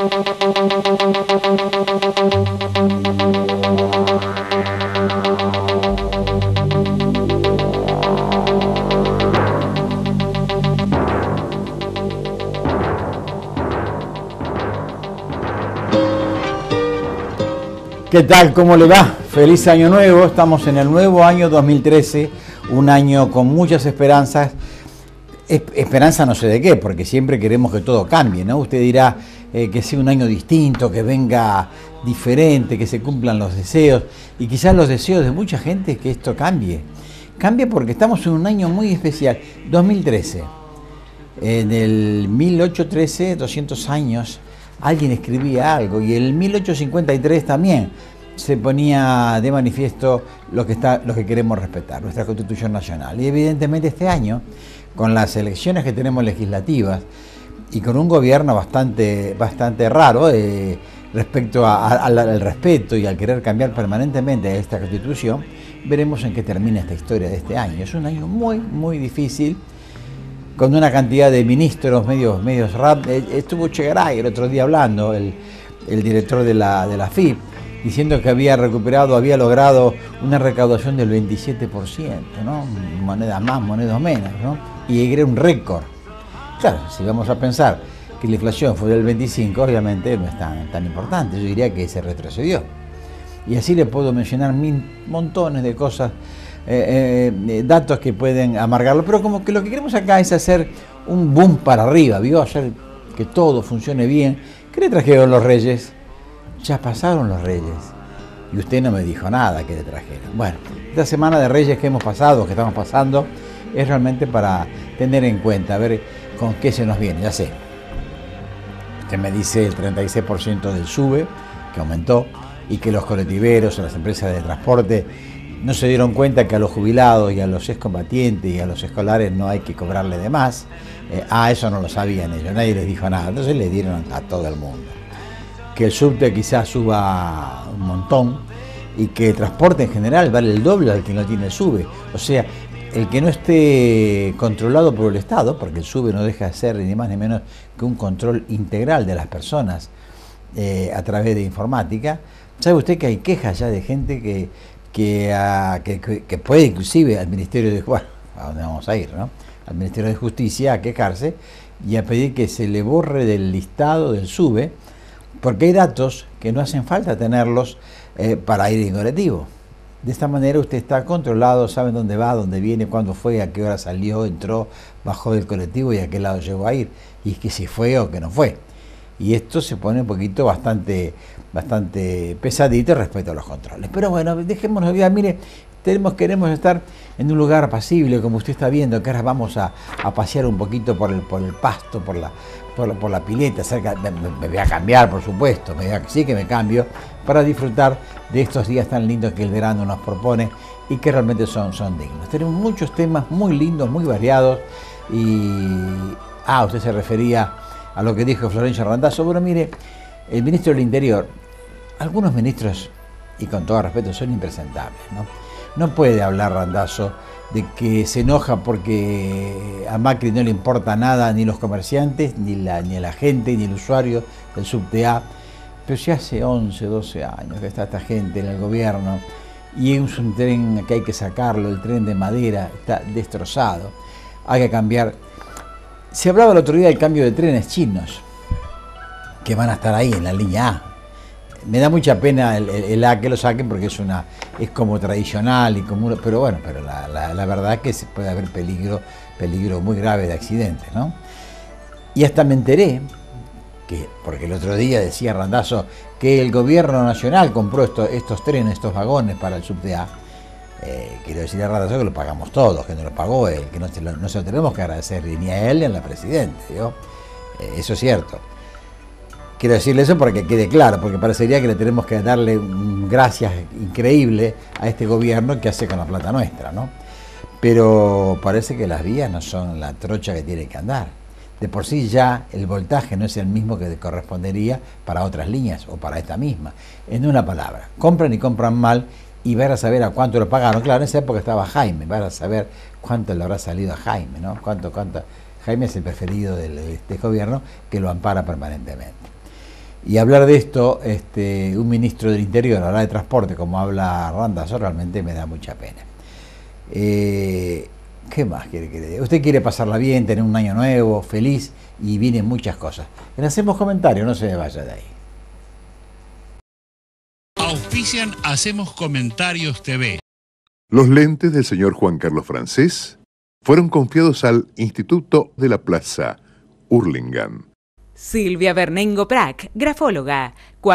¿Qué tal? ¿Cómo le va? Feliz año nuevo. Estamos en el nuevo año 2013, un año con muchas esperanzas. Esperanza no sé de qué, porque siempre queremos que todo cambie, ¿no? Usted dirá que sea un año distinto, que venga diferente, que se cumplan los deseos, y quizás los deseos de mucha gente es que esto cambie. Cambie porque estamos en un año muy especial, 2013. En el 1813, 200 años, alguien escribía algo, y en el 1853 también se ponía de manifiesto lo que queremos respetar, nuestra Constitución Nacional. Y evidentemente este año, con las elecciones que tenemos legislativas y con un gobierno bastante raro respecto al respeto y al querer cambiar permanentemente esta Constitución, veremos en qué termina esta historia de este año. Es un año muy, muy difícil, con una cantidad de ministros medios rap. Estuvo Chegaray el otro día hablando, el director de la FIP, diciendo que había logrado una recaudación del 27%, ¿no? Monedas más, monedas menos, ¿no? Y era un récord. Claro, si vamos a pensar que la inflación fue del 25%, obviamente no es tan importante. Yo diría que se retrocedió. Y así le puedo mencionar montones de cosas, datos que pueden amargarlo, pero como que lo que queremos acá es hacer un boom para arriba, ¿vio? Hacer que todo funcione bien. ¿Qué le trajeron los Reyes? Ya pasaron los Reyes y usted no me dijo nada que le trajeron. Bueno, esta semana de Reyes que estamos pasando, es realmente para tener en cuenta, a ver con qué se nos viene. Ya sé, usted me dice el 36% del SUBE, que aumentó, y que los colectiveros o las empresas de transporte no se dieron cuenta que a los jubilados y a los excombatientes y a los escolares no hay que cobrarle de más. Eso no lo sabían ellos, nadie les dijo nada, entonces le dieron a todo el mundo. Que el subte quizás suba un montón y que el transporte en general vale el doble al que no tiene el SUBE. O sea, el que no esté controlado por el Estado, porque el SUBE no deja de ser ni más ni menos que un control integral de las personas a través de informática. ¿Sabe usted que hay quejas ya de gente que puede inclusive al Ministerio de Justicia, a dónde vamos a ir, ¿no? Al Ministerio de Justicia a quejarse y a pedir que se le borre del listado del SUBE, porque hay datos que no hacen falta tenerlos para ir en colectivo. De esta manera usted está controlado, sabe dónde va, dónde viene, cuándo fue, a qué hora salió, entró, bajó del colectivo y a qué lado llegó a ir, y es que si fue o que no fue. Y esto se pone un poquito bastante pesadito respecto a los controles. Pero bueno, dejémonos olvidar, mire, queremos estar en un lugar apacible, como usted está viendo, que ahora vamos a pasear un poquito por el pasto, por la pileta, me voy a cambiar, por supuesto, sí que me cambio, para disfrutar de estos días tan lindos que el verano nos propone y que realmente son dignos. Tenemos muchos temas muy lindos, muy variados, usted se refería a lo que dijo Florencio Randazzo. Bueno, mire, el ministro del Interior, algunos ministros, y con todo respeto, son impresentables, ¿no? No puede hablar Randazzo de que se enoja porque a Macri no le importa nada, ni los comerciantes, ni la gente, ni el usuario del subte A. Pero si hace 11, 12 años que está esta gente en el gobierno y es un tren que hay que sacarlo, el tren de madera está destrozado, hay que cambiar. Se hablaba el otro día del cambio de trenes chinos que van a estar ahí en la línea A. Me da mucha pena el A que lo saquen porque es como tradicional, pero la verdad es que puede haber peligro muy grave de accidentes, ¿no? Y hasta me enteré, porque el otro día decía Randazzo que el gobierno nacional compró estos trenes, estos vagones para el subte A. Quiero decirle a Randazzo que lo pagamos todos, que no lo pagó él, que no se lo tenemos que agradecer ni a él ni a la Presidenta, ¿no? Eso es cierto. Quiero decirle eso para que quede claro, porque parecería que le tenemos que darle un gracias increíble a este gobierno que hace con la plata nuestra, ¿no? Pero parece que las vías no son la trocha que tiene que andar. De por sí ya el voltaje no es el mismo que correspondería para otras líneas o para esta misma. En una palabra, compran y compran mal y van a saber a cuánto lo pagaron. Claro, en esa época estaba Jaime, van a saber cuánto le habrá salido a Jaime, ¿no? Jaime es el preferido de este gobierno que lo ampara permanentemente. Y hablar de esto, un ministro del Interior, hablar de transporte, como habla Randazzo, realmente me da mucha pena. ¿Qué más quiere que le diga? Usted quiere pasarla bien, tener un año nuevo, feliz, y vienen muchas cosas. Le hacemos comentarios, no se me vaya de ahí. Auspician Hacemos Comentarios TV. Los lentes del señor Juan Carlos Francés fueron confiados al Instituto de la Plaza, Hurlingham. Silvia Bernengo Prac, grafóloga,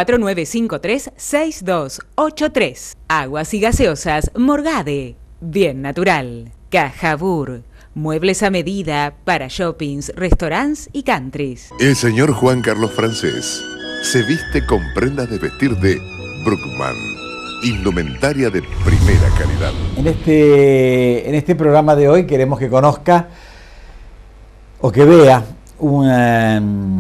4953-6283. Aguas y gaseosas Morgade, bien natural. Cajabur, muebles a medida para shoppings, restaurantes y countries. El señor Juan Carlos Francés se viste con prendas de vestir de Bruckmann, indumentaria de primera calidad. En este programa de hoy queremos que conozca o que vea una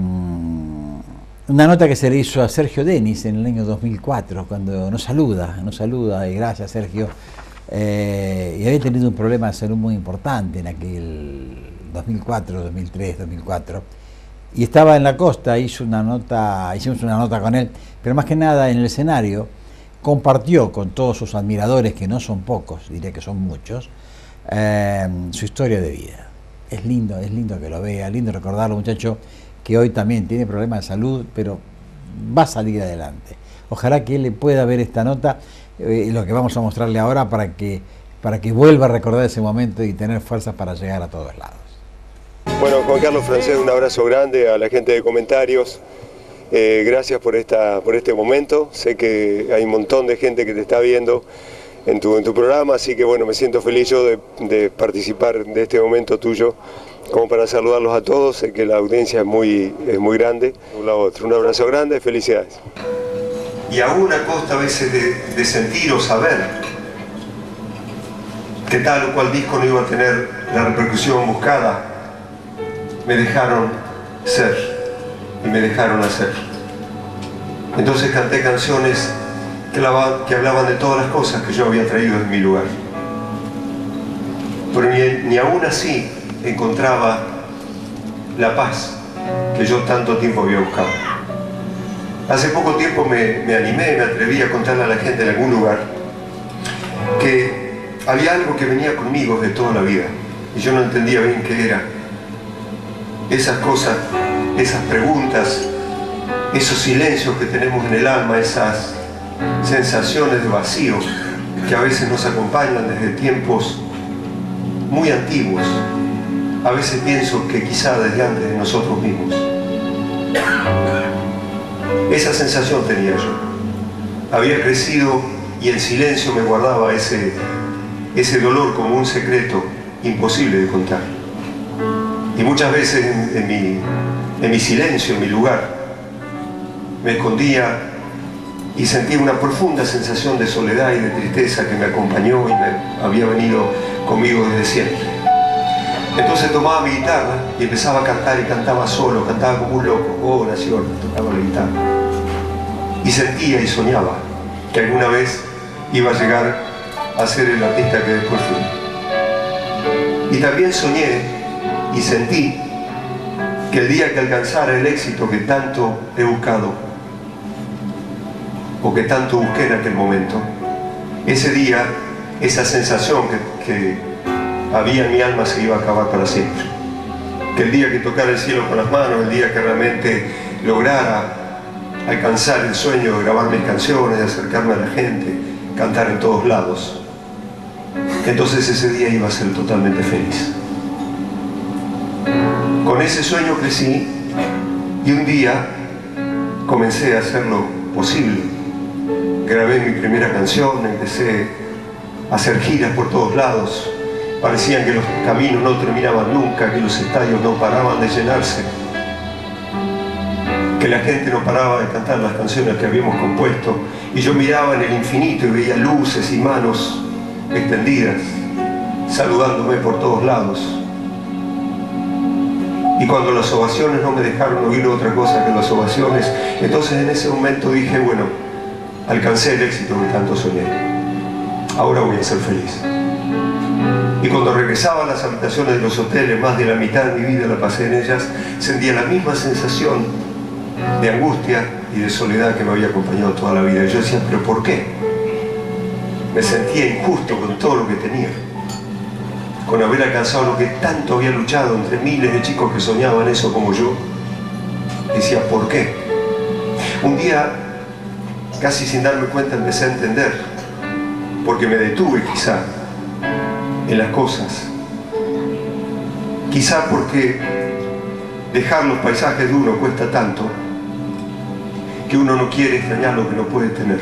nota que se le hizo a Sergio Denis en el año 2004, cuando nos saluda, y gracias Sergio, y había tenido un problema de salud muy importante en aquel 2004, 2003, 2004, y estaba en la costa, hicimos una nota con él, pero más que nada en el escenario, compartió con todos sus admiradores, que no son pocos, diré que son muchos, su historia de vida. Es lindo que lo vea, lindo recordarlo, muchacho, que hoy también tiene problemas de salud, pero va a salir adelante. Ojalá que él le pueda ver esta nota, lo que vamos a mostrarle ahora, para que vuelva a recordar ese momento y tener fuerzas para llegar a todos lados. Bueno, Juan Carlos Francés, un abrazo grande a la gente de comentarios. Gracias por este momento. Sé que hay un montón de gente que te está viendo en tu programa, así que bueno, me siento feliz yo de participar de este momento tuyo, como para saludarlos a todos. Sé que la audiencia es muy grande. Un abrazo grande, felicidades. Y aún a costa a veces de sentir o saber que tal o cual disco no iba a tener la repercusión buscada, me dejaron ser y me dejaron hacer. Entonces canté canciones que hablaban de todas las cosas que yo había traído en mi lugar. Pero ni aún así encontraba la paz que yo tanto tiempo había buscado. Hace poco tiempo me atreví a contarle a la gente en algún lugar que había algo que venía conmigo de toda la vida y yo no entendía bien qué era. Esas cosas, esas preguntas, esos silencios que tenemos en el alma, esas sensaciones de vacío que a veces nos acompañan desde tiempos muy antiguos. A veces pienso que quizá desde antes de nosotros mismos. Esa sensación tenía yo. Había crecido y el silencio me guardaba ese dolor como un secreto imposible de contar. Y muchas veces en mi silencio, en mi lugar, me escondía y sentía una profunda sensación de soledad y de tristeza que me acompañó y me había venido conmigo desde siempre. Entonces tomaba mi guitarra y empezaba a cantar, y cantaba solo, cantaba como un loco, horas y horas, tocaba la guitarra. Y sentía y soñaba que alguna vez iba a llegar a ser el artista que después fui. Y también soñé y sentí que el día que alcanzara el éxito que tanto he buscado, o que tanto busqué en aquel momento, ese día, esa sensación que había en mi alma se iba a acabar para siempre. Que el día que tocara el cielo con las manos, el día que realmente lograra alcanzar el sueño de grabar mis canciones, de acercarme a la gente, cantar en todos lados, entonces ese día iba a ser totalmente feliz. Con ese sueño crecí y un día comencé a hacerlo posible. Grabé mi primera canción, empecé a hacer giras por todos lados. Parecían que los caminos no terminaban nunca, que los estadios no paraban de llenarse, que la gente no paraba de cantar las canciones que habíamos compuesto, y yo miraba en el infinito y veía luces y manos extendidas, saludándome por todos lados. Y cuando las ovaciones no me dejaron oír otra cosa que las ovaciones, entonces en ese momento dije, bueno, alcancé el éxito que tanto soñé. Ahora voy a ser feliz. Y cuando regresaba a las habitaciones de los hoteles, más de la mitad de mi vida la pasé en ellas, sentía la misma sensación de angustia y de soledad que me había acompañado toda la vida. Y yo decía, ¿pero por qué? Me sentía injusto con todo lo que tenía, con haber alcanzado lo que tanto había luchado entre miles de chicos que soñaban eso como yo. Decía, ¿por qué? Un día, casi sin darme cuenta, empecé a entender, porque me detuve quizá en las cosas, quizá porque dejar los paisajes de uno cuesta tanto que uno no quiere extrañar lo que no puede tener.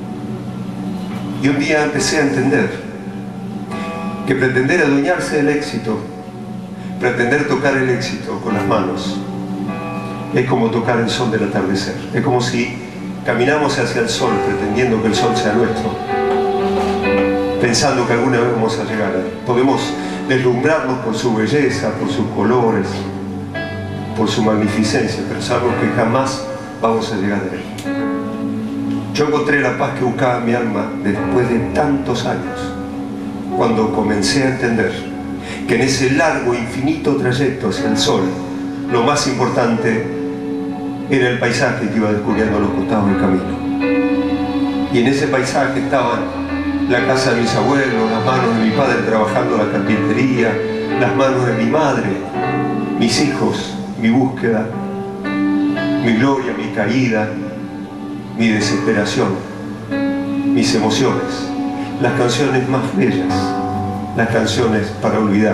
Y un día empecé a entender que pretender adueñarse del éxito, pretender tocar el éxito con las manos, es como tocar el sol del atardecer. Es como si caminamos hacia el sol pretendiendo que el sol sea nuestro, pensando que alguna vez vamos a llegar a él. Podemos deslumbrarnos por su belleza, por sus colores, por su magnificencia, pero sabemos que jamás vamos a llegar a él. Yo encontré la paz que buscaba en mi alma después de tantos años, cuando comencé a entender que en ese largo, infinito trayecto hacia el sol, lo más importante era el paisaje que iba descubriendo a los costados del camino. Y en ese paisaje estaban la casa de mis abuelos, las manos de mi padre trabajando la carpintería, las manos de mi madre, mis hijos, mi búsqueda, mi gloria, mi caída, mi desesperación, mis emociones, las canciones más bellas, las canciones para olvidar,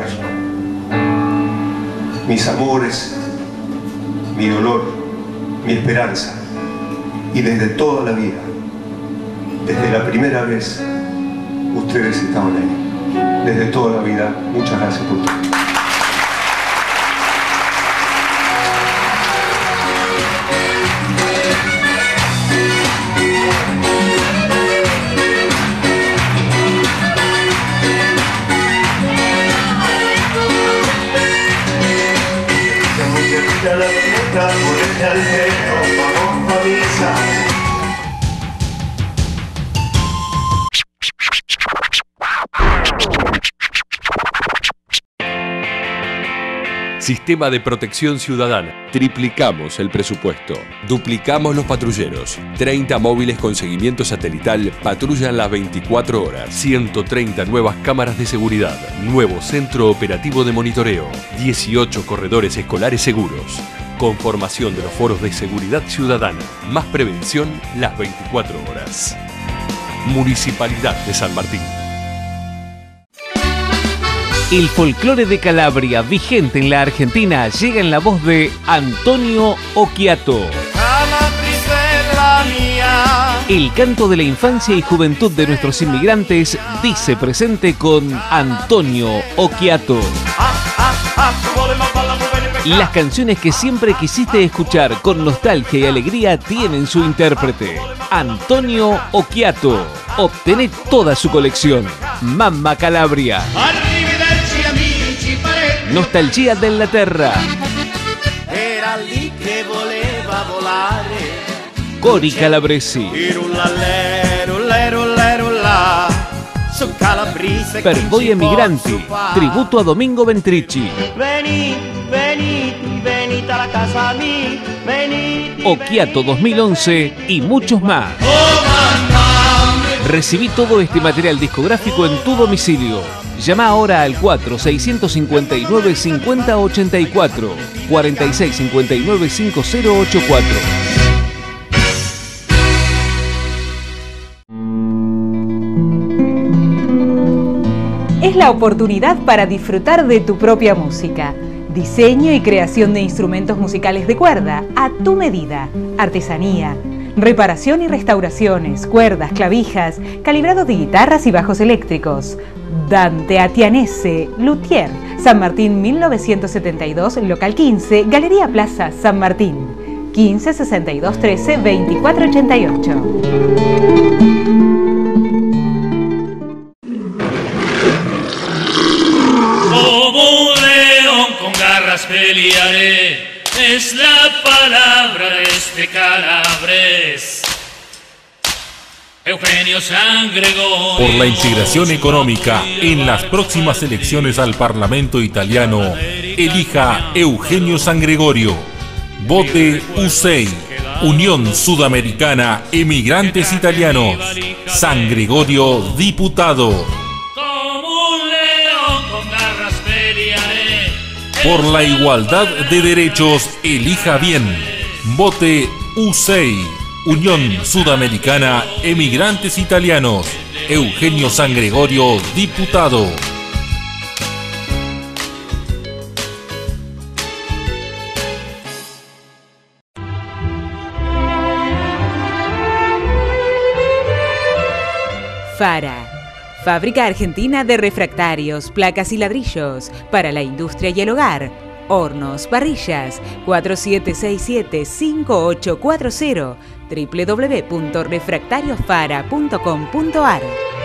mis amores, mi dolor, mi esperanza. Y desde toda la vida, desde la primera vez, ustedes estaban ahí. Desde toda la vida, muchas gracias por todo. Sistema de Protección Ciudadana. Triplicamos el presupuesto. Duplicamos los patrulleros. 30 móviles con seguimiento satelital patrullan las 24 horas. 130 nuevas cámaras de seguridad. Nuevo centro operativo de monitoreo. 18 corredores escolares seguros. Conformación de los foros de seguridad ciudadana. Más prevención las 24 horas. Municipalidad de San Martín. El folclore de Calabria, vigente en la Argentina, llega en la voz de Antonio Occhiato. El canto de la infancia y juventud de nuestros inmigrantes dice presente con Antonio Occhiato. Las canciones que siempre quisiste escuchar con nostalgia y alegría tienen su intérprete, Antonio Occhiato. Obtené toda su colección. Mamma Calabria. Nostalgia della terra. Era lì che voleva volare. Cori calabresi. Per voi emigranti, tributo a Domingo Ventrici. Venite alla casa mia, venite. Occhiato 2011 y muchos más. Recibí todo este material discográfico en tu domicilio. Llama ahora al 4659-5084, 4659-5084. Es la oportunidad para disfrutar de tu propia música. Diseño y creación de instrumentos musicales de cuerda a tu medida. Artesanía. Reparación y restauraciones, cuerdas, clavijas, calibrado de guitarras y bajos eléctricos. Dante Atianese, Luthier, San Martín 1972, local 15, Galería Plaza, San Martín. 15 62 13 24 88. Como un león con garras pelearé. Es la palabra de este calabres. Eugenio Sangregorio. Por la integración económica en las próximas elecciones al Parlamento italiano, elija Eugenio Sangregorio. Vote U6. Unión Sudamericana Emigrantes Italianos. San Gregorio, diputado. Como un león con garras pelearé. Por la igualdad de derechos, elija bien. Vote U6. Unión Sudamericana Emigrantes Italianos. Eugenio San Gregorio, diputado. Fara, fábrica argentina de refractarios, placas y ladrillos para la industria y el hogar. Hornos, parrillas, 4767-5840, www.refractariosfara.com.ar.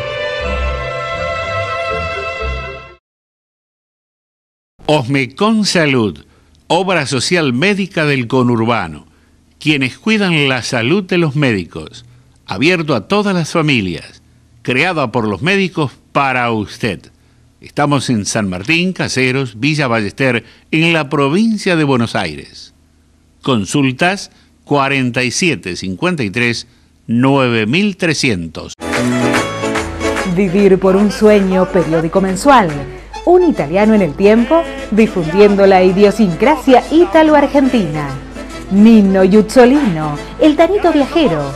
Osmecon Salud, obra social médica del conurbano. Quienes cuidan la salud de los médicos. Abierto a todas las familias. Creada por los médicos para usted. Estamos en San Martín, Caseros, Villa Ballester, en la provincia de Buenos Aires. Consultas 4753-9300. Vivir por un sueño, periódico mensual. Un italiano en el tiempo, difundiendo la idiosincrasia ítalo-argentina. Nino Yuzzolino, el Tanito Viajero,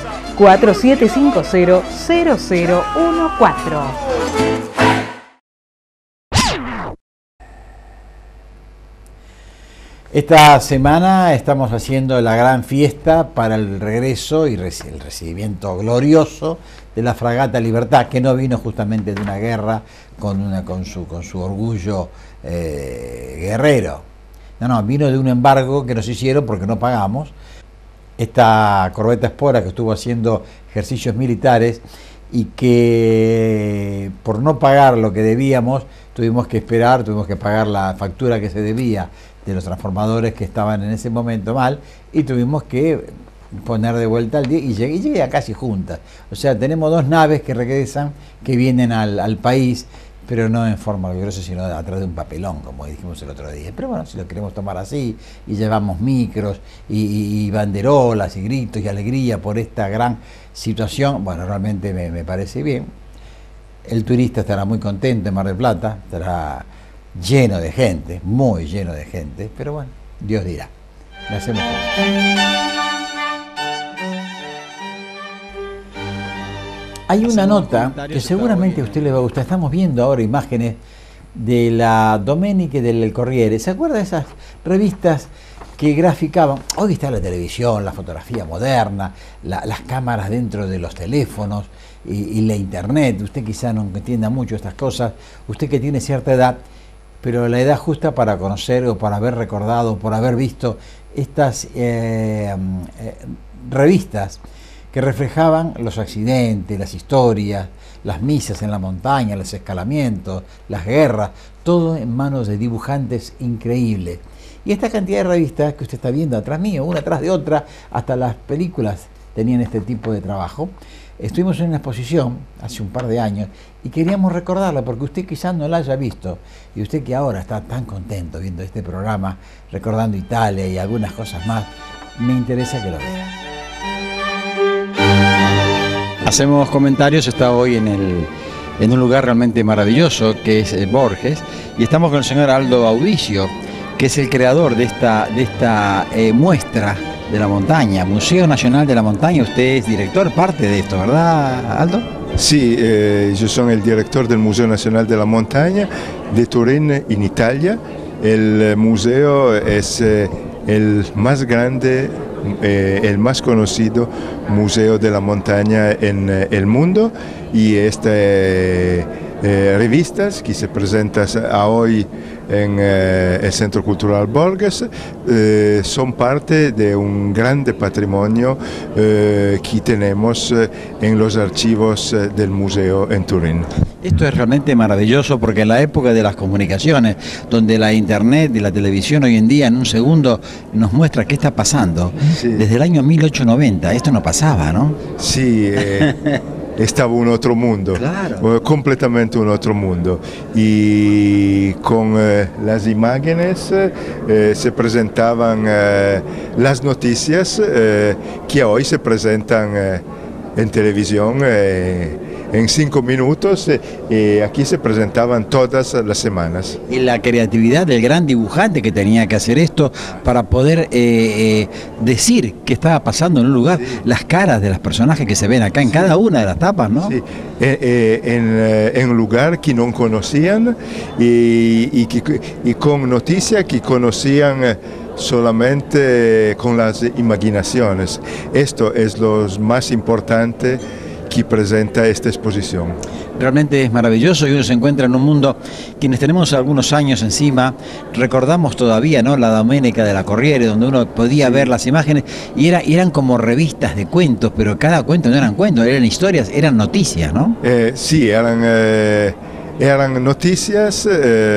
4750-0014. Esta semana estamos haciendo la gran fiesta para el regreso y el recibimiento glorioso de la fragata Libertad, que no vino justamente de una guerra con su orgullo guerrero. No, vino de un embargo que nos hicieron porque no pagamos. Esta corbeta Espora que estuvo haciendo ejercicios militares y que por no pagar lo que debíamos tuvimos que pagar la factura que se debía de los transformadores que estaban en ese momento mal y tuvimos que poner de vuelta al día y llegué a casi juntas. O sea, tenemos dos naves que regresan, que vienen al país, pero no en forma gloriosa, sino atrás de un papelón, como dijimos el otro día. Pero bueno, si lo queremos tomar así, y llevamos micros, y banderolas, y gritos, y alegría por esta gran situación, bueno, realmente me parece bien. El turista estará muy contento en Mar del Plata, estará lleno de gente, muy lleno de gente, pero bueno, Dios dirá. Le hacemos Hay una nota que seguramente a usted le va a gustar. Estamos viendo ahora imágenes de la Domenica y del Corriere. ¿Se acuerda de esas revistas que graficaban? Hoy está la televisión, la fotografía moderna, las cámaras dentro de los teléfonos y la internet. Usted quizá no entienda mucho estas cosas, usted que tiene cierta edad, pero la edad justa para conocer o para haber recordado, por haber visto estas revistas que reflejaban los accidentes, las historias, las misas en la montaña, los escalamientos, las guerras, todo en manos de dibujantes increíbles. Y esta cantidad de revistas que usted está viendo atrás mío, una tras de otra, hasta las películas tenían este tipo de trabajo. Estuvimos en una exposición hace un par de años y queríamos recordarla porque usted quizás no la haya visto y usted que ahora está tan contento viendo este programa, recordando Italia y algunas cosas más, me interesa que lo vea. Hacemos comentarios, está hoy en un lugar realmente maravilloso que es Borges y estamos con el señor Aldo Audicio, que es el creador de esta muestra de la montaña, Museo Nacional de la Montaña. Usted es director, parte de esto, ¿verdad, Aldo? Sí, yo soy el director del Museo Nacional de la Montaña de Turín, en Italia. El museo es el más grande, el más conocido museo de la montaña en el mundo y estas revistas que se presentan hoy en el Centro Cultural Borges son parte de un grande patrimonio que tenemos en los archivos del museo en Turín. Esto es realmente maravilloso porque en la época de las comunicaciones, donde la internet y la televisión hoy en día en un segundo nos muestra qué está pasando, sí. Desde el año 1890 esto no pasaba, ¿no? Sí, estaba un otro mundo, claro, completamente un otro mundo. Y con las imágenes se presentaban las noticias que hoy se presentan en televisión en 5 minutos, y aquí se presentaban todas las semanas. Y la creatividad del gran dibujante que tenía que hacer esto para poder decir qué estaba pasando en un lugar, las caras de los personajes que se ven acá en cada una de las tapas, ¿no? Sí. En un lugar que no conocían y con noticias que conocían solamente con las imaginaciones. Esto es lo más importante que presenta esta exposición. Realmente es maravilloso y uno se encuentra en un mundo, quienes tenemos algunos años encima, recordamos todavía, ¿no?, la Domenica de la Corriere, donde uno podía ver las imágenes y eran como revistas de cuentos, pero cada cuento no eran cuentos, eran historias, eran noticias, ¿no? Sí, eran noticias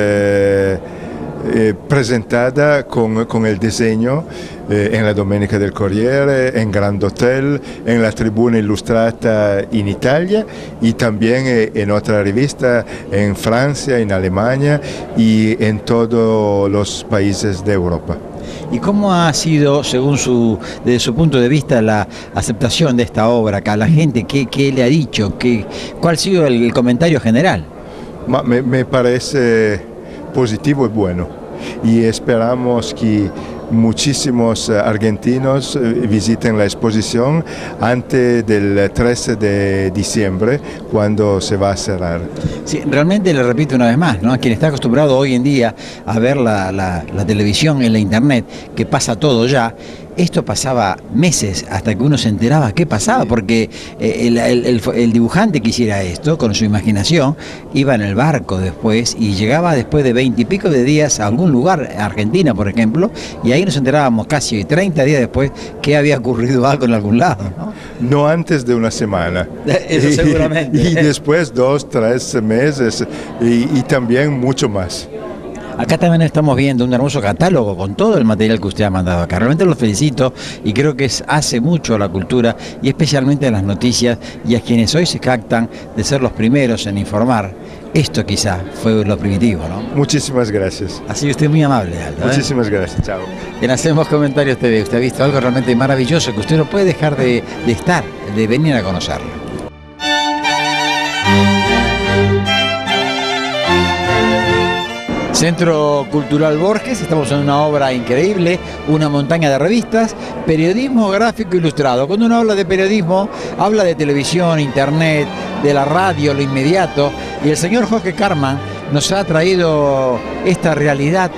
presentadas con el diseño en la Domenica del Corriere, en Grand Hotel, en la Tribuna Ilustrata en Italia y también en otra revista en Francia, en Alemania y en todos los países de Europa. ¿Y cómo ha sido, según desde su punto de vista, la aceptación de esta obra acá? ¿La gente qué le ha dicho? ¿Cuál ha sido el comentario general? Me parece positivo y bueno, y esperamos que muchísimos argentinos visiten la exposición antes del 13 de diciembre, cuando se va a cerrar. Sí, realmente le repito una vez más, ¿no? Quien está acostumbrado hoy en día a ver la televisión en la internet, que pasa todo ya, esto pasaba meses hasta que uno se enteraba qué pasaba, porque el dibujante que hiciera esto, con su imaginación, iba en el barco después y llegaba después de 20 y pico de días a algún lugar, Argentina por ejemplo, y ahí nos enterábamos casi 30 días después que había ocurrido algo en algún lado, ¿no? No antes de una semana. Eso seguramente. Y después 2, 3 meses y también mucho más. Acá también estamos viendo un hermoso catálogo con todo el material que usted ha mandado acá. Realmente los felicito y creo que hace mucho a la cultura y especialmente a las noticias y a quienes hoy se jactan de ser los primeros en informar. Esto quizá fue lo primitivo, ¿no? Muchísimas gracias. Ha sido usted muy amable, Aldo. Muchísimas gracias, chao. En Hacemos Comentarios TV, usted ha visto algo realmente maravilloso que usted no puede dejar de estar, de venir a conocerlo. Centro Cultural Borges, estamos en una obra increíble, una montaña de revistas, periodismo gráfico ilustrado. Cuando uno habla de periodismo, habla de televisión, internet, de la radio, lo inmediato, y el señor Jorge Carman nos ha traído esta realidad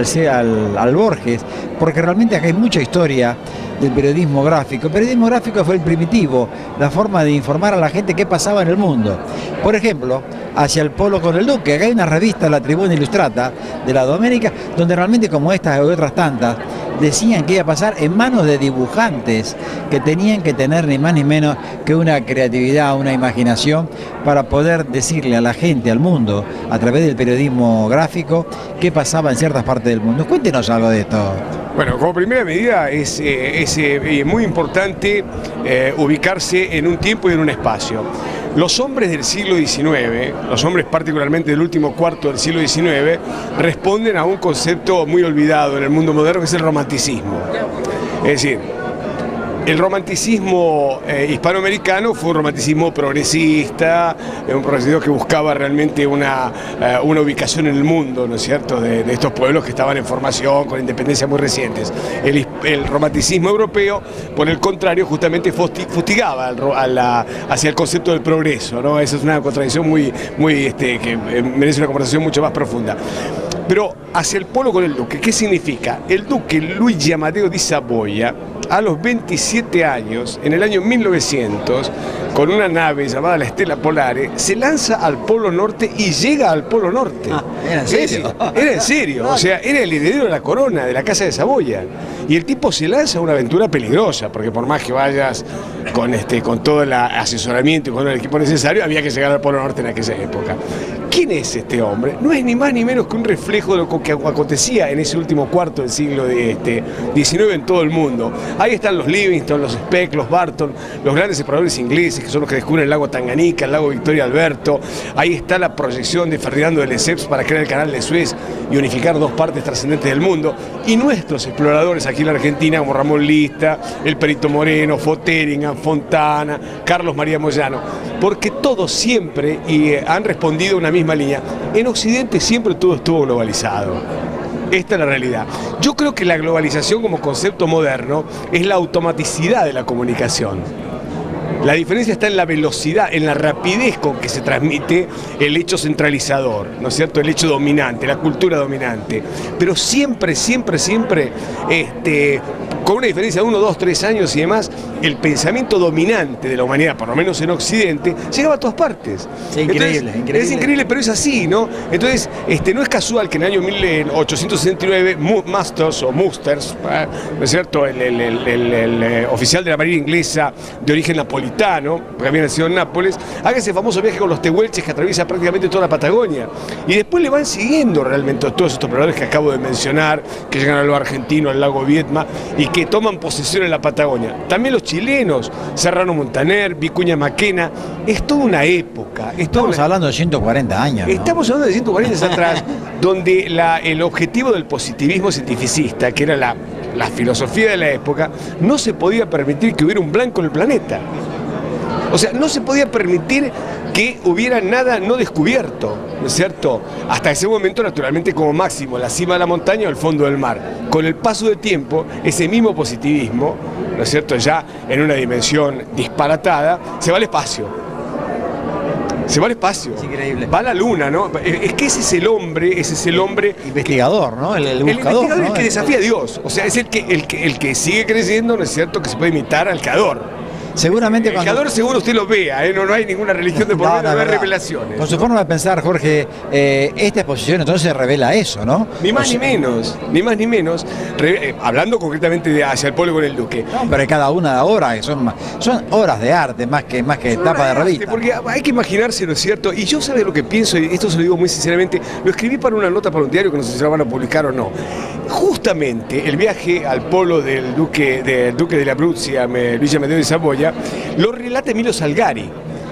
al Borges, porque realmente acá hay mucha historia del periodismo gráfico. El periodismo gráfico fue el primitivo, la forma de informar a la gente qué pasaba en el mundo. Por ejemplo, hacia el polo con el Duque, acá hay una revista, La Tribuna Ilustrata, de la Domenica, donde realmente, como estas y otras tantas, decían que iba a pasar en manos de dibujantes que tenían que tener ni más ni menos que una creatividad, una imaginación para poder decirle a la gente, al mundo, a través del periodismo gráfico, qué pasaba en ciertas partes del mundo. Cuéntenos algo de esto. Bueno, como primera medida es muy importante ubicarse en un tiempo y en un espacio. Los hombres del siglo XIX, los hombres particularmente del último cuarto del siglo XIX, responden a un concepto muy olvidado en el mundo moderno, que es el romanticismo. Es decir, el romanticismo hispanoamericano fue un romanticismo progresista, un progresismo que buscaba realmente una ubicación en el mundo, ¿no es cierto?, de estos pueblos que estaban en formación, con independencias muy recientes. El romanticismo europeo, por el contrario, justamente fustigaba hacia el concepto del progreso, ¿no? Esa es una contradicción que merece una conversación mucho más profunda. Pero hacia el polo con el Duque, ¿qué significa? El Duque Luigi Amadeo di Saboya, a los 27 años, en el año 1900, con una nave llamada la Stella Polare, se lanza al Polo Norte y llega al Polo Norte. ¿Era en serio? Era en serio, o sea, era el heredero de la corona, de la Casa de Saboya. Y el tipo se lanza a una aventura peligrosa, porque por más que vayas con todo el asesoramiento y con el equipo necesario, había que llegar al Polo Norte en aquella época. ¿Qué ¿quién es este hombre? No es ni más ni menos que un reflejo de lo que acontecía en ese último cuarto del siglo XIX en todo el mundo. Ahí están los Livingston, los Speck, los Barton, los grandes exploradores ingleses, que son los que descubren el lago Tanganica, el lago Victoria Alberto. Ahí está la proyección de Ferdinando de Lesseps para crear el canal de Suez y unificar dos partes trascendentes del mundo. Y nuestros exploradores aquí en la Argentina, como Ramón Lista, el Perito Moreno, Foteringham, Fontana, Carlos María Moyano, porque todos siempre han respondido a una misma línea. En Occidente siempre todo estuvo globalizado. Esta es la realidad. Yo creo que la globalización como concepto moderno es la automaticidad de la comunicación. La diferencia está en la velocidad, en la rapidez con que se transmite el hecho centralizador, ¿no es cierto? El hecho dominante, la cultura dominante. Pero siempre, con una diferencia de 1, 2, 3 años y demás, el pensamiento dominante de la humanidad, por lo menos en Occidente, llegaba a todas partes. Sí, increíble, increíble. Es increíble, pero es así, ¿no? Entonces, no es casual que en el año 1869 Musters, ¿no es cierto?, el oficial de la Marina inglesa de origen napolitano, porque había nacido en Nápoles, haga ese famoso viaje con los tehuelches que atraviesa prácticamente toda la Patagonia. Y después le van siguiendo realmente todos estos operadores que acabo de mencionar, que llegan al lago Argentino, al lago Viedma, y que toman posesión en la Patagonia. También los chilenos, Serrano Montaner, Vicuña Maquena. Es toda una época. Estamos hablando de 140 años, ¿no? Estamos hablando de 140 años atrás, donde el objetivo del positivismo cientificista, que era la filosofía de la época, no se podía permitir que hubiera un blanco en el planeta. O sea, no se podía permitir que hubiera nada no descubierto, ¿no es cierto? Hasta ese momento, naturalmente, como máximo, la cima de la montaña o el fondo del mar. Con el paso del tiempo, ese mismo positivismo, ¿no es cierto?, ya en una dimensión disparatada, se va al espacio. Se va al espacio. Es increíble. Va a la luna, ¿no? Es que ese es el hombre. Investigador, ¿no? El buscador. El investigador, ¿no? es el que desafía a Dios. O sea, es el que sigue creciendo, ¿no es cierto?, que se puede imitar al creador. Seguramente el creador seguro usted lo vea, no hay ninguna religión de por medio, no hay revelaciones. Con su forma de pensar, Jorge, esta exposición entonces revela eso, ¿no? Ni más ni menos, hablando concretamente de hacia el pueblo con el Duque. No, pero cada una de obras son obras de arte, más que etapa de revista. Porque hay que imaginarse, ¿no es cierto? Y yo sabe lo que pienso, y esto se lo digo muy sinceramente, lo escribí para una nota para un diario que no sé si la van a publicar o no. Justamente el viaje al polo del Duque de la Abruzia, Luigi Amedeo di Saboya, lo relata Emilio Salgari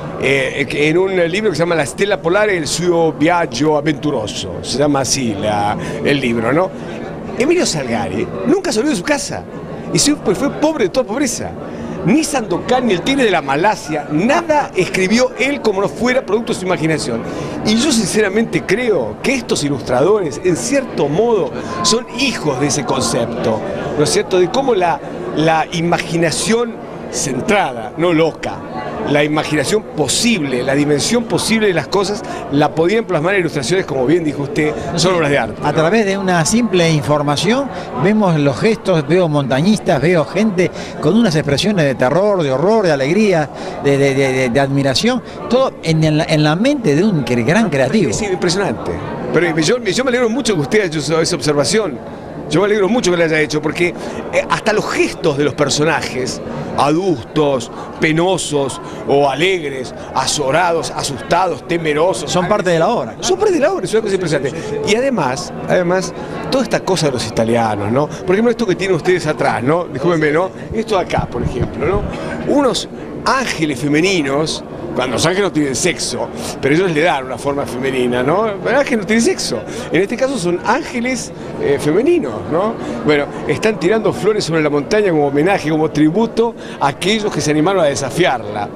en un libro que se llama La Stella Polare e il suo viaggio avventuroso, se llama así el libro, ¿no? Emilio Salgari nunca salió de su casa y fue pobre de toda pobreza. Ni Sandokan ni el Tigre de la Malasia, nada escribió él como no fuera producto de su imaginación. Y yo sinceramente creo que estos ilustradores, en cierto modo, son hijos de ese concepto, ¿no es cierto? De cómo la imaginación centrada, no loca, la imaginación posible, la dimensión posible de las cosas, la podían plasmar en ilustraciones, como bien dijo usted, son obras de arte. A través de una simple información vemos los gestos, veo montañistas, veo gente con unas expresiones de terror, de horror, de alegría, de admiración, todo en la mente de un gran creativo. Sí, impresionante. Pero yo me alegro mucho que usted haya hecho esa observación. Yo me alegro mucho que lo haya hecho, porque hasta los gestos de los personajes, adustos, penosos o alegres, azorados, asustados, temerosos, son parte de la obra. Son parte de la obra, es una cosa impresionante. Y además, toda esta cosa de los italianos, ¿no? Por ejemplo, esto que tienen ustedes atrás, ¿no? Discúlpenme, ¿no? Esto de acá, por ejemplo, ¿no? Unos ángeles femeninos. Cuando los ángeles no tienen sexo, pero ellos le dan una forma femenina, ¿no? El ángel no tiene sexo. En este caso son ángeles femeninos, ¿no? Bueno, están tirando flores sobre la montaña como homenaje, como tributo a aquellos que se animaron a desafiarla.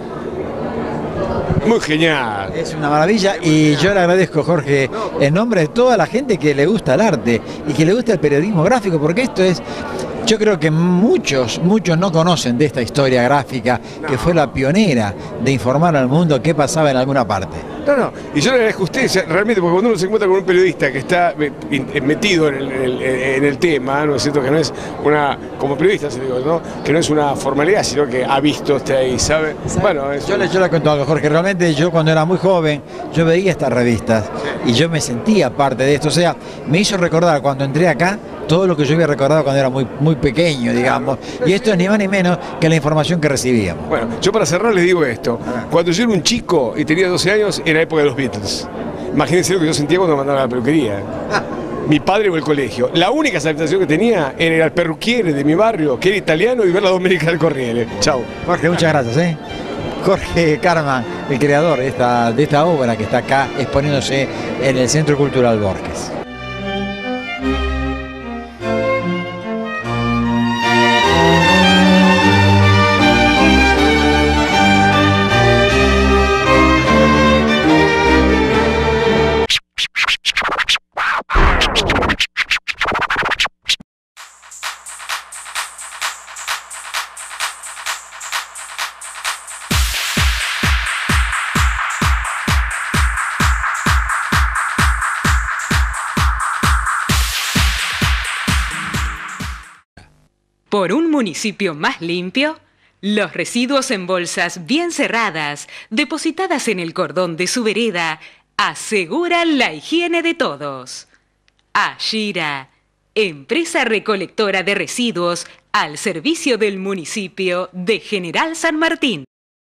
Muy genial. Es una maravilla y yo le agradezco, Jorge, en nombre de toda la gente que le gusta el arte y que le gusta el periodismo gráfico, porque esto es... Yo creo que muchos no conocen de esta historia gráfica que fue la pionera de informar al mundo qué pasaba en alguna parte. No, y yo le agradezco a usted realmente, porque cuando uno se encuentra con un periodista que está metido en el tema, ¿no es cierto? Que no es como periodista, se digo, ¿no? Que no es una formalidad, sino que ha visto usted ahí, ¿sabe? Bueno, yo le cuento algo, Jorge, realmente yo cuando era muy joven, yo veía estas revistas y yo me sentía parte de esto, o sea, me hizo recordar cuando entré acá, todo lo que yo había recordado cuando era muy pequeño, digamos, y esto es ni más ni menos que la información que recibíamos. Bueno, yo para cerrar les digo esto, cuando yo era un chico y tenía 12 años, era época de los Beatles. Imagínense lo que yo sentía cuando me mandaron a la peluquería. Mi padre o el colegio. La única satisfacción que tenía era el perruquiere de mi barrio, que era italiano, y ver la Domenica del Corriere. Chao. Jorge, muchas gracias. Jorge Carman, el creador de esta obra que está acá exponiéndose en el Centro Cultural Borges. Por un municipio más limpio, los residuos en bolsas bien cerradas, depositadas en el cordón de su vereda, aseguran la higiene de todos. Ashira, empresa recolectora de residuos al servicio del municipio de General San Martín.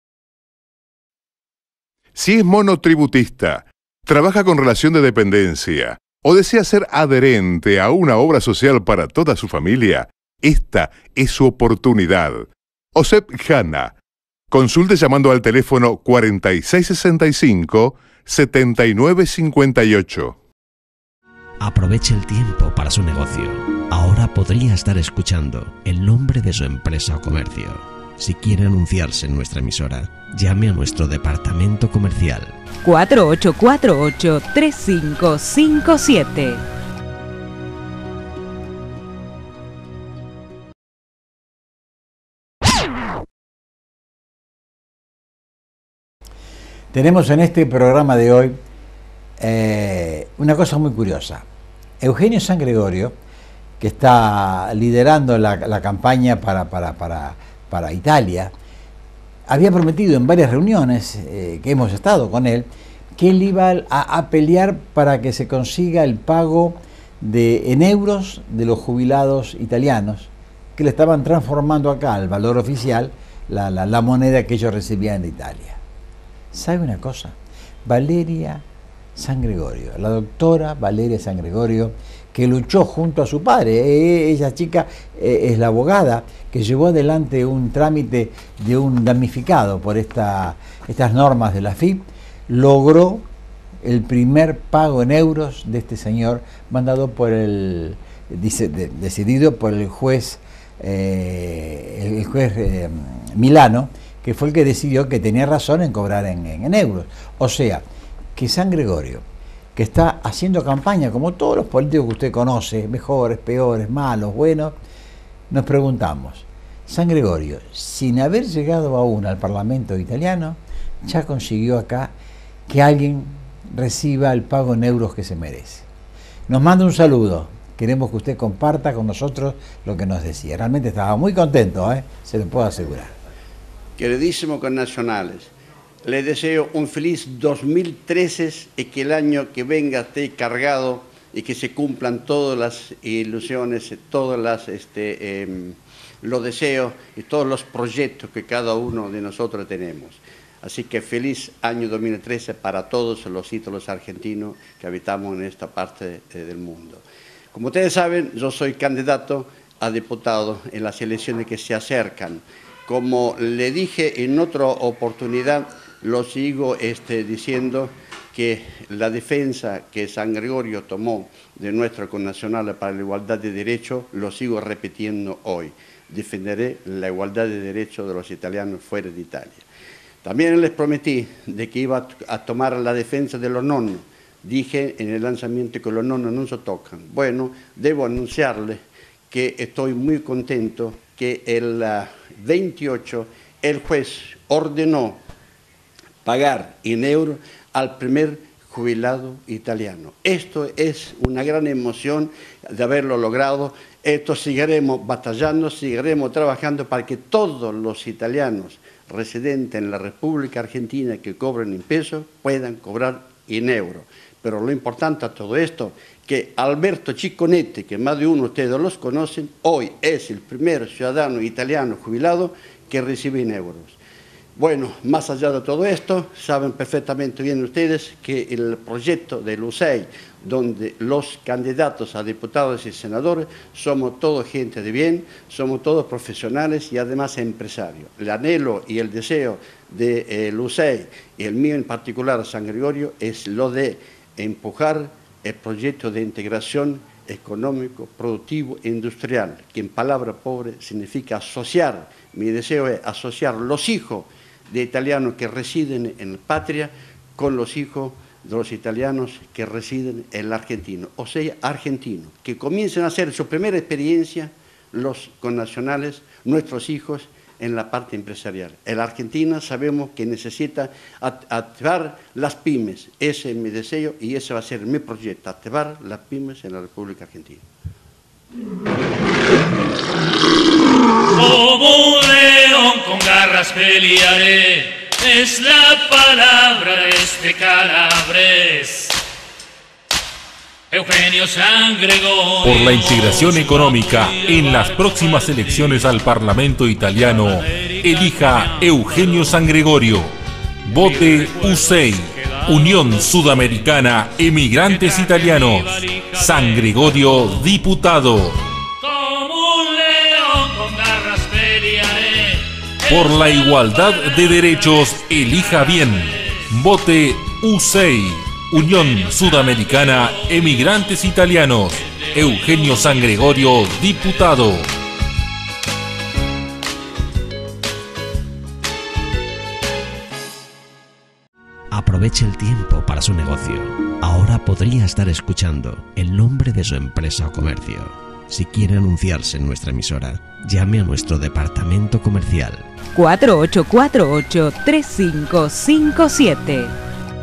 Si es monotributista, trabaja con relación de dependencia o desea ser adherente a una obra social para toda su familia, esta es su oportunidad. OSEP Jana. Consulte llamando al teléfono 4665-7958. Aproveche el tiempo para su negocio. Ahora podría estar escuchando el nombre de su empresa o comercio. Si quiere anunciarse en nuestra emisora, llame a nuestro departamento comercial. 4848-3557. Tenemos en este programa de hoy una cosa muy curiosa. Eugenio San Gregorio, que está liderando la campaña para Italia, había prometido en varias reuniones que hemos estado con él, que él iba a pelear para que se consiga el pago en euros de los jubilados italianos, que le estaban transformando acá al valor oficial la moneda que ellos recibían de Italia. ¿Sabe una cosa? Valeria San Gregorio, la doctora Valeria San Gregorio, que luchó junto a su padre, ella chica es la abogada que llevó adelante un trámite de un damnificado por estas normas de la FIP, logró el primer pago en euros de este señor, mandado por decidido por el juez Milano, que fue el que decidió que tenía razón en cobrar en euros. O sea, que San Gregorio, que está haciendo campaña, como todos los políticos que usted conoce, mejores, peores, malos, buenos, nos preguntamos, San Gregorio, sin haber llegado aún al Parlamento italiano, ya consiguió acá que alguien reciba el pago en euros que se merece. Nos manda un saludo. Queremos que usted comparta con nosotros lo que nos decía. Realmente estaba muy contento, se lo puedo asegurar. Queridísimos connacionales, les deseo un feliz 2013 y que el año que venga esté cargado y que se cumplan todas las ilusiones, todos los deseos y todos los proyectos que cada uno de nosotros tenemos. Así que feliz año 2013 para todos los ídolos argentinos que habitamos en esta parte del mundo. Como ustedes saben, yo soy candidato a diputado en las elecciones que se acercan. Como le dije en otra oportunidad, lo sigo diciendo que la defensa que San Gregorio tomó de nuestro connacional para la igualdad de derechos, lo sigo repitiendo hoy. Defenderé la igualdad de derechos de los italianos fuera de Italia. También les prometí de que iba a tomar la defensa de los nonnos. Dije en el lanzamiento que los nonnos no se tocan. Bueno, debo anunciarles que estoy muy contento que el 28 el juez ordenó pagar en euros al primer jubilado italiano. Esto es una gran emoción de haberlo logrado. Esto seguiremos batallando, seguiremos trabajando para que todos los italianos residentes en la República Argentina que cobren en pesos puedan cobrar en euros. Pero lo importante a todo esto, que Alberto Cicconetti, que más de uno de ustedes los conocen, hoy es el primer ciudadano italiano jubilado que recibe en euros. Bueno, más allá de todo esto, saben perfectamente bien ustedes que el proyecto del UCEI, donde los candidatos a diputados y senadores somos todos gente de bien, somos todos profesionales y además empresarios. El anhelo y el deseo del UCEI y el mío en particular, San Gregorio, es lo de empujar el proyecto de integración económico, productivo e industrial, que en palabra pobre significa asociar. Mi deseo es asociar los hijos de italianos que residen en la patria con los hijos de los italianos que residen en la Argentina, o sea, argentinos, que comiencen a hacer su primera experiencia los connacionales, nuestros hijos, en la parte empresarial. En la Argentina sabemos que necesita activar las pymes, ese es mi deseo y ese va a ser mi proyecto, activar las pymes en la República Argentina. Como un león con garras pelearé, es la palabra de este Calabres. Eugenio San Gregorio. Por la integración económica en las próximas elecciones al Parlamento italiano, elija Eugenio San Gregorio. Vote UCEI, Unión Sudamericana Emigrantes Italianos. San Gregorio, diputado. Como un león con garras pelearé. Por la igualdad de derechos, elija bien. Vote UCEI, Unión Sudamericana Emigrantes Italianos. Eugenio San Gregorio, diputado. Aproveche el tiempo para su negocio. Ahora podría estar escuchando el nombre de su empresa o comercio. Si quiere anunciarse en nuestra emisora, llame a nuestro departamento comercial. 4848-3557.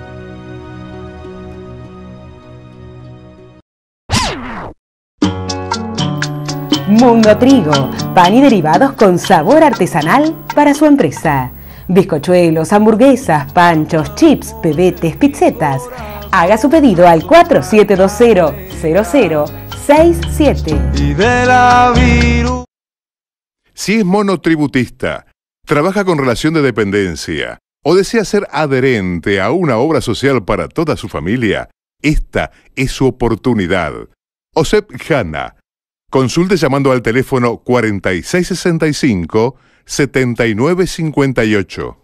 Mundo Trigo, pan y derivados con sabor artesanal para su empresa. Bizcochuelos, hamburguesas, panchos, chips, pebetes, pizzetas. Haga su pedido al 4720-0067. Si es monotributista, trabaja con relación de dependencia o desea ser adherente a una obra social para toda su familia, esta es su oportunidad. OSEP Hanna. Consulte llamando al teléfono 4665-7958.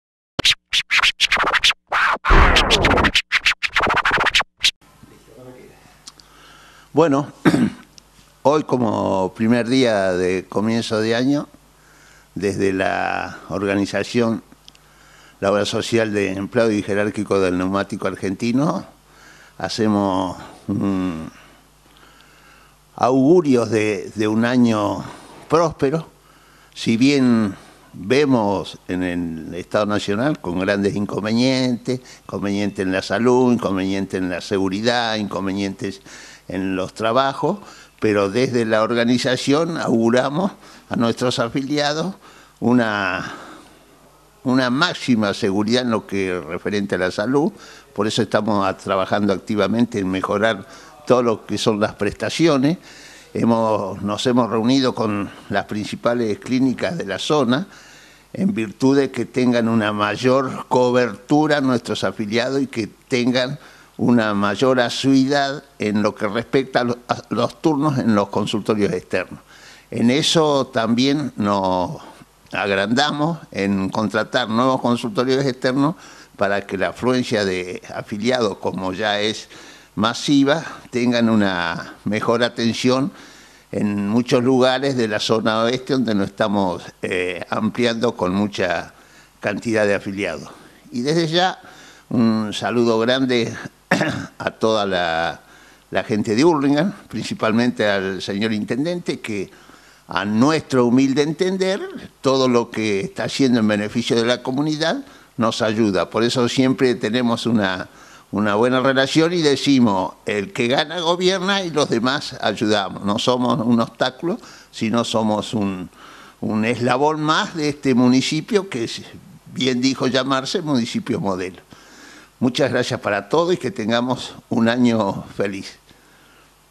Bueno, hoy como primer día de comienzo de año, desde la organización, la obra social de empleado y jerárquico del neumático argentino, hacemos augurios de un año próspero. Si bien vemos en el Estado Nacional con grandes inconvenientes, inconvenientes en la salud, inconvenientes en la seguridad, inconvenientes en los trabajos, pero desde la organización auguramos a nuestros afiliados una máxima seguridad en lo que referente a la salud. Por eso estamos trabajando activamente en mejorar todo lo que son las prestaciones. Nos hemos reunido con las principales clínicas de la zona en virtud de que tengan una mayor cobertura nuestros afiliados y que tengan una mayor asiduidad en lo que respecta a los turnos en los consultorios externos. En eso también nos agrandamos en contratar nuevos consultorios externos para que la afluencia de afiliados, como ya es masiva, tengan una mejor atención en muchos lugares de la zona oeste donde nos estamos ampliando con mucha cantidad de afiliados. Y desde ya un saludo grande a toda la gente de Hurlingham, principalmente al señor intendente, que a nuestro humilde entender, todo lo que está haciendo en beneficio de la comunidad nos ayuda. Por eso siempre tenemos una buena relación y decimos, el que gana gobierna y los demás ayudamos. No somos un obstáculo, sino somos un eslabón más de este municipio que bien dijo llamarse municipio modelo. Muchas gracias para todos y que tengamos un año feliz.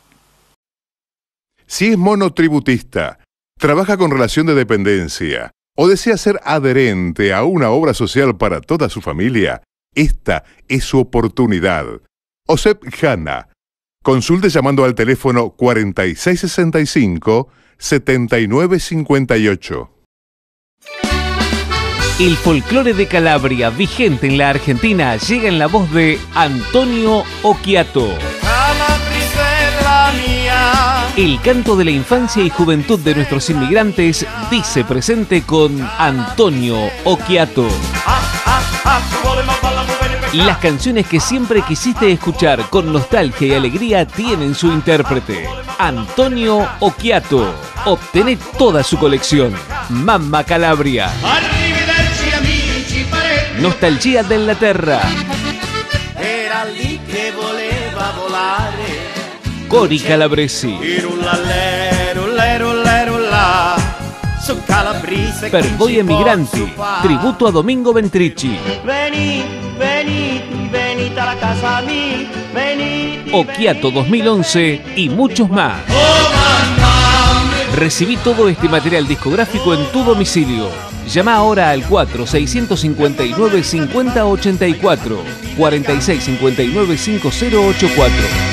Si es monotributista, trabaja con relación de dependencia ¿O desea ser adherente a una obra social para toda su familia? Esta es su oportunidad. OSEP Hanna. Consulte llamando al teléfono 4665-7958. El folclore de Calabria, vigente en la Argentina, llega en la voz de Antonio Occhiato. El canto de la infancia y juventud de nuestros inmigrantes dice presente con Antonio Occhiato. Las canciones que siempre quisiste escuchar con nostalgia y alegría tienen su intérprete, Antonio Occhiato. Obtené toda su colección. Mamma Calabria. Nostalgia della terra. Era lì che voleva volare. Cori calabresi. Per voi emigranti, tributo a Domingo Ventrici. Venite a la casa mía, Occhiato 2011 y muchos más. Recibí todo este material discográfico en tu domicilio. Llama ahora al 4659-5084, 4659-5084.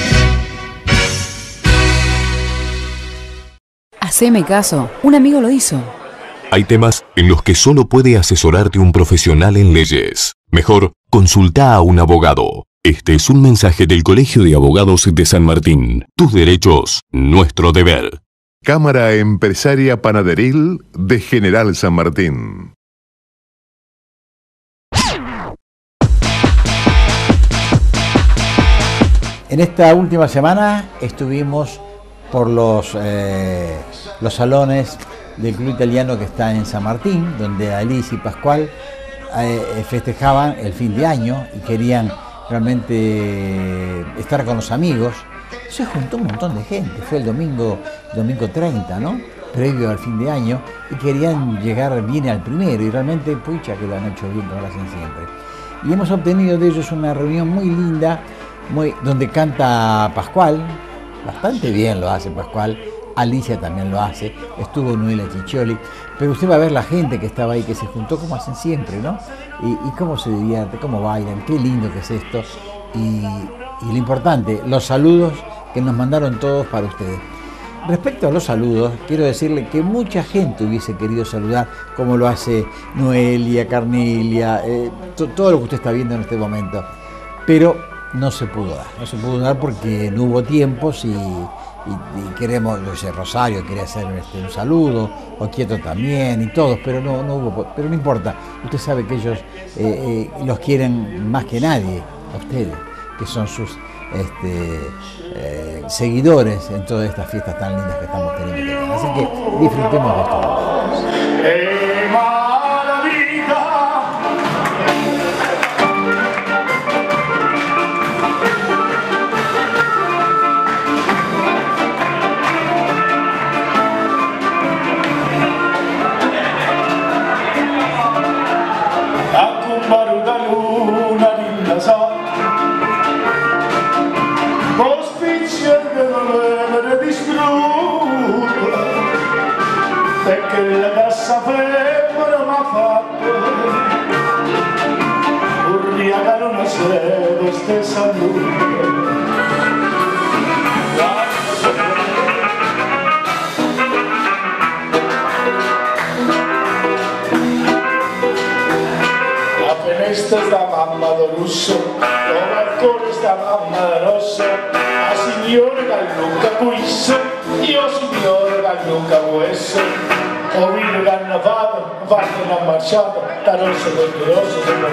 Haceme caso, un amigo lo hizo. Hay temas en los que solo puede asesorarte un profesional en leyes. Mejor, consulta a un abogado. Este es un mensaje del Colegio de Abogados de San Martín. Tus derechos, nuestro deber. Cámara Empresaria Panaderil de General San Martín. En esta última semana estuvimos por los salones del Club Italiano que está en San Martín, donde Alice y Pascual festejaban el fin de año y querían realmente estar con los amigos. Se juntó un montón de gente, fue el domingo 30, ¿no? Previo al fin de año, y querían llegar bien al primero, y realmente, pucha, que lo han hecho bien, como lo hacen siempre. Y hemos obtenido de ellos una reunión muy linda, donde canta Pascual, bastante bien lo hace Pascual, Alicia también lo hace, estuvo Noela Ciccioli, pero usted va a ver la gente que estaba ahí, que se juntó como hacen siempre, ¿no? Y cómo se divierte, cómo bailan, qué lindo que es esto, y lo importante, los saludos que nos mandaron todos para ustedes. Respecto a los saludos, quiero decirle que mucha gente hubiese querido saludar, como lo hace Noelia, Carnelia, todo lo que usted está viendo en este momento, pero no se pudo dar porque no hubo tiempos y queremos, yo sé, Rosario quería hacer un saludo, Occhiato también y todos, pero no hubo, pero no importa, usted sabe que ellos los quieren más que nadie, a ustedes, que son sus seguidores en todas estas fiestas tan lindas que estamos teniendo. Así que disfrutemos de esto. Perché la cassa femmina mi ha fatto urriacare una sera stessa la finestra sta mamma da russo, il balcone sta mamma da rossa, a signore Gallucca Guisse, io signore Gallucca Guisse. Ho visto che hanno fatto una marciata, da rosso per rosso per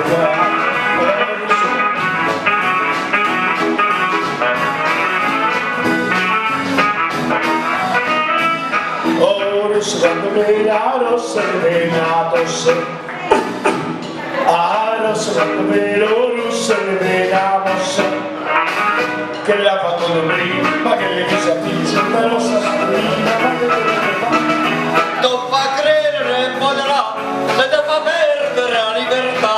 oh, rosso quando vera, rosso che vera, rosso. Ah, rosso quando vera, rosso che vera, rosso. Che l'ha fatto da prima, che le chiese a pizza, da rossa la prima, ma che le fa. Non fa credere, poderà, se te fa perdere la libertà.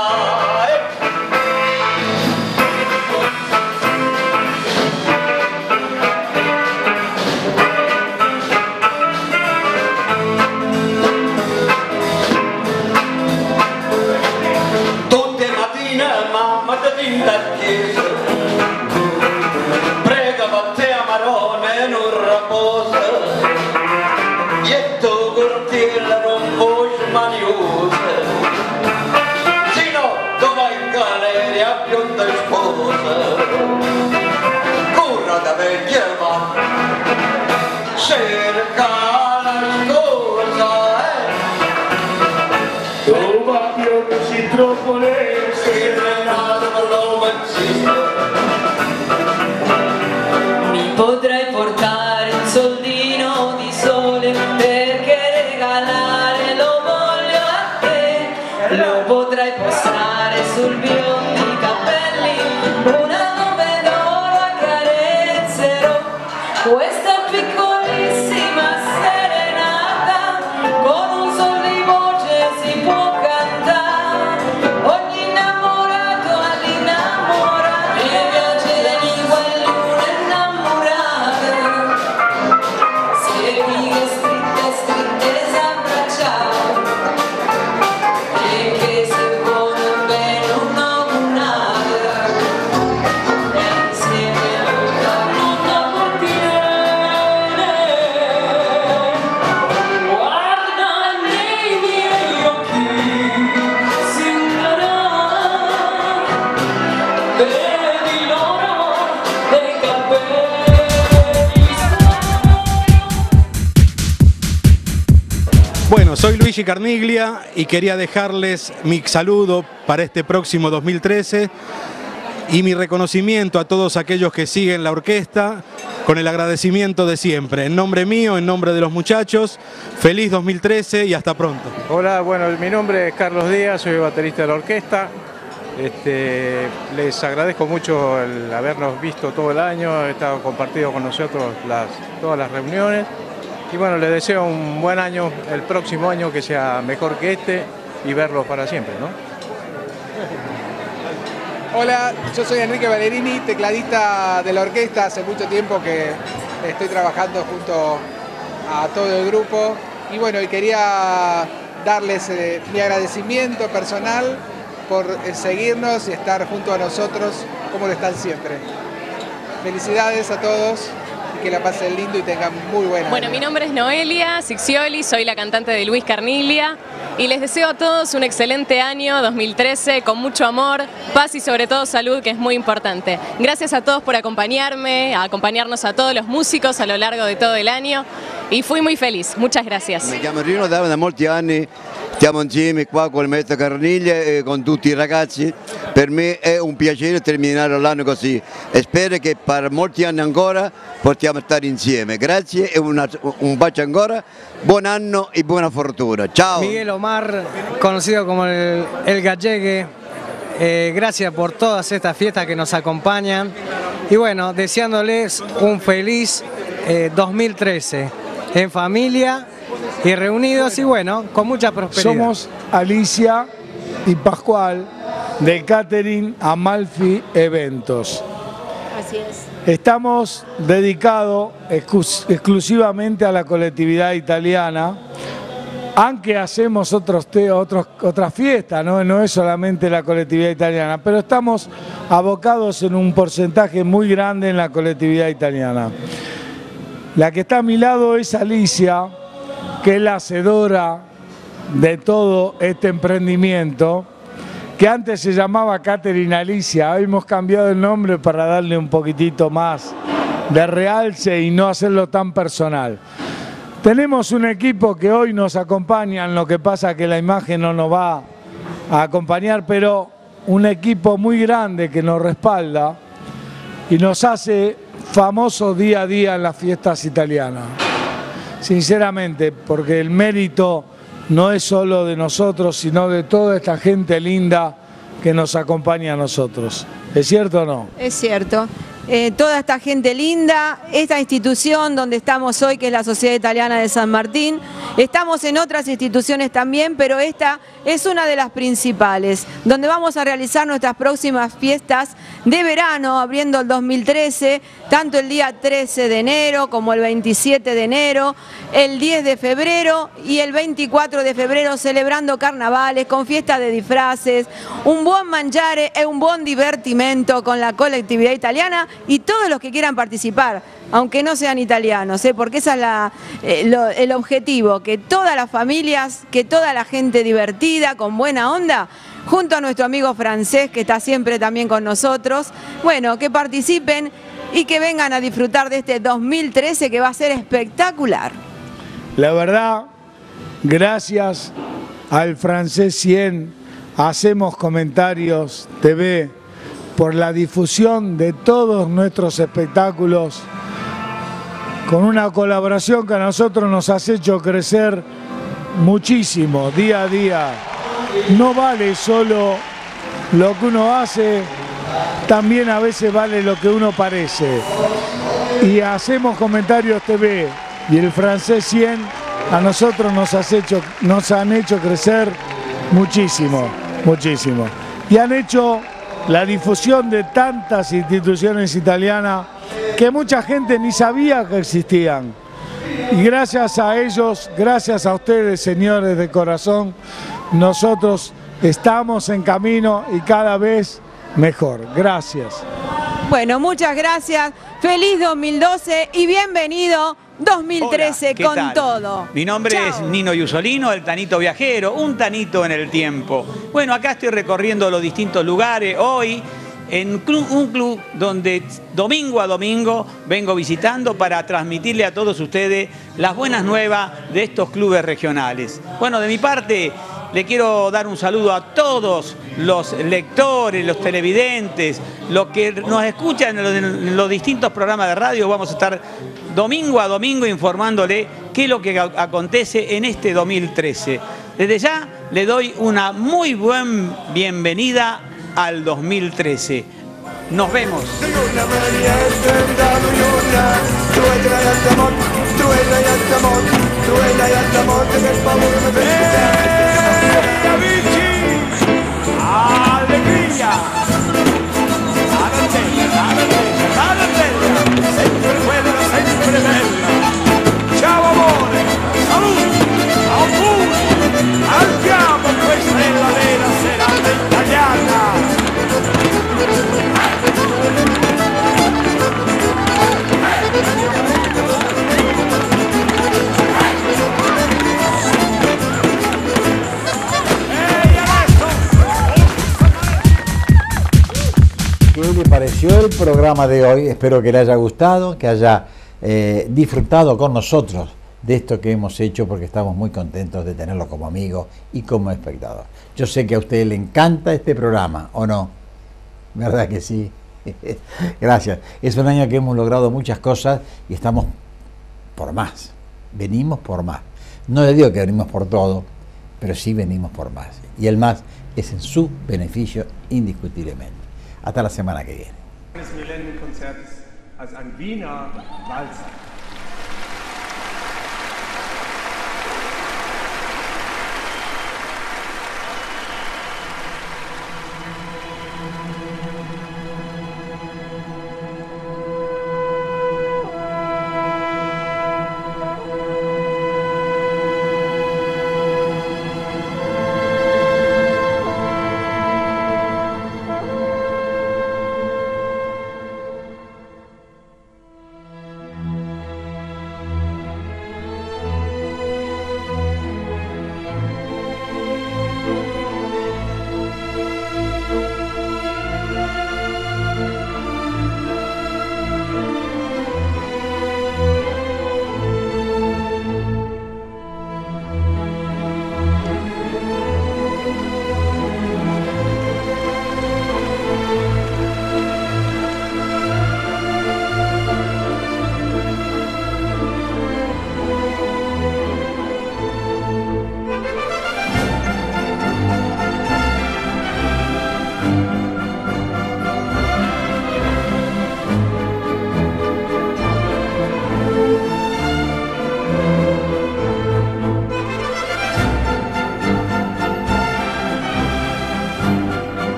Giapponese, Renato Roma esiste. Mi potrai portare un soldino di sole perché regalare lo voglio a te. Lo potrai posare sul biondi capelli, una nube d'oro accarezzerò. Questa piccolissima serenata con un sol di voce si può cantare. Ogni innamorato all'innamorato mi piace la lingua e luna innamorata. Seguire stritte stritte s'abbracciare e che se vuole bene una munata e insieme l'una contiene. Guarda nei miei occhi, signora, vedi l'oro dei capelli. Bueno, soy Luigi Carniglia y quería dejarles mi saludo para este próximo 2013 y mi reconocimiento a todos aquellos que siguen la orquesta con el agradecimiento de siempre. En nombre mío, en nombre de los muchachos, feliz 2013 y hasta pronto. Hola, bueno, mi nombre es Carlos Díaz, soy baterista de la orquesta. Les agradezco mucho el habernos visto todo el año, he estado compartido con nosotros todas las reuniones. Y bueno, les deseo un buen año, el próximo año que sea mejor que este y verlos para siempre, ¿no? Hola, yo soy Enrique Ballerini, tecladista de la orquesta. Hace mucho tiempo que estoy trabajando junto a todo el grupo. Y bueno, y quería darles mi agradecimiento personal por seguirnos y estar junto a nosotros como lo están siempre. Felicidades a todos. Que la pasen lindo y tengan muy buena. Bueno, mi nombre es Noelia Sixioli, soy la cantante de Luis Carniglia y les deseo a todos un excelente año 2013 con mucho amor, paz y sobre todo salud, que es muy importante. Gracias a todos por acompañarme, a acompañarnos a todos los músicos a lo largo de todo el año y fui muy feliz. Muchas gracias. Mi chiamo Rino, da molti anni stiamo insieme qua con il maestro Carniglia e con tutti i ragazzi. Per me è un piacere terminare l'anno così e spero che per molti anni ancora possiamo stare insieme. Grazie e un bacio ancora, buon anno y buena fortuna. Ciao. Miguel Omar, conocido como el Gallegue, gracias por todas estas fiestas que nos acompañan y bueno, deseándoles un feliz 2013 en familia y reunidos y bueno, con mucha prosperidad. Somos Alicia y Pascual de Catering Amalfi Eventos. Así es. Estamos dedicados exclusivamente a la colectividad italiana, aunque hacemos otras fiestas, no es solamente la colectividad italiana, pero estamos abocados en un porcentaje muy grande en la colectividad italiana. La que está a mi lado es Alicia, que es la hacedora de todo este emprendimiento, que antes se llamaba Catering Alicia. Hoy hemos cambiado el nombre para darle un poquitito más de realce y no hacerlo tan personal. Tenemos un equipo que hoy nos acompaña, lo que pasa que la imagen no nos va a acompañar, pero un equipo muy grande que nos respalda y nos hace famosos día a día en las fiestas italianas. Sinceramente, porque el mérito no es solo de nosotros, sino de toda esta gente linda que nos acompaña a nosotros. ¿Es cierto o no? Es cierto. Toda esta gente linda, esta institución donde estamos hoy, que es la Sociedad Italiana de San Martín, estamos en otras instituciones también, pero esta es una de las principales, donde vamos a realizar nuestras próximas fiestas de verano, abriendo el 2013, tanto el día 13 de enero como el 27 de enero, el 10 de febrero y el 24 de febrero, celebrando carnavales, con fiestas de disfraces, un buen mangiare e un buon divertimento con la colectividad italiana y todos los que quieran participar, aunque no sean italianos, porque ese es el objetivo, que todas las familias, que toda la gente divertida, con buena onda, junto a nuestro amigo francés, que está siempre también con nosotros, bueno, que participen y que vengan a disfrutar de este 2013 que va a ser espectacular. La verdad, gracias al francés 100, Hacemos Comentarios TV por la difusión de todos nuestros espectáculos, con una colaboración que a nosotros nos ha hecho crecer muchísimo, día a día. No vale solo lo que uno hace, también a veces vale lo que uno parece. Y Hacemos Comentarios TV y el Francés 100 a nosotros nos han hecho crecer muchísimo, muchísimo. Y han hecho la difusión de tantas instituciones italianas que mucha gente ni sabía que existían. Y gracias a ellos, gracias a ustedes, señores de corazón, nosotros estamos en camino y cada vez mejor. Gracias. Bueno, muchas gracias. Feliz 2012 y bienvenido 2013. Hola, ¿qué con tal? todo. Mi nombre Chao. es Nino Yusolino, el Tanito Viajero, un tanito en el tiempo. Bueno, acá estoy recorriendo los distintos lugares hoy en un club donde domingo a domingo vengo visitando para transmitirle a todos ustedes las buenas nuevas de estos clubes regionales. Bueno, de mi parte le quiero dar un saludo a todos los lectores, los televidentes, los que nos escuchan en los distintos programas de radio. Vamos a estar domingo a domingo informándole qué es lo que acontece en este 2013. Desde ya le doy una muy buena bienvenida al 2013. Nos vemos. Allegria! Sempre quella, sempre bella. Ciao amore, salute, auguri, andiamo, questa è la vera serata italiana. ¿Qué le pareció el programa de hoy? Espero que le haya gustado, que haya disfrutado con nosotros de esto que hemos hecho, porque estamos muy contentos de tenerlo como amigo y como espectador. Yo sé que a usted le encanta este programa, ¿o no? ¿Verdad que sí? Gracias. Es un año que hemos logrado muchas cosas y estamos por más. Venimos por más. No le digo que venimos por todo, pero sí venimos por más. Y el más es en su beneficio indiscutiblemente. Hasta la semana que viene. Eines Millennium-Konzerts als ein Wiener Walzer.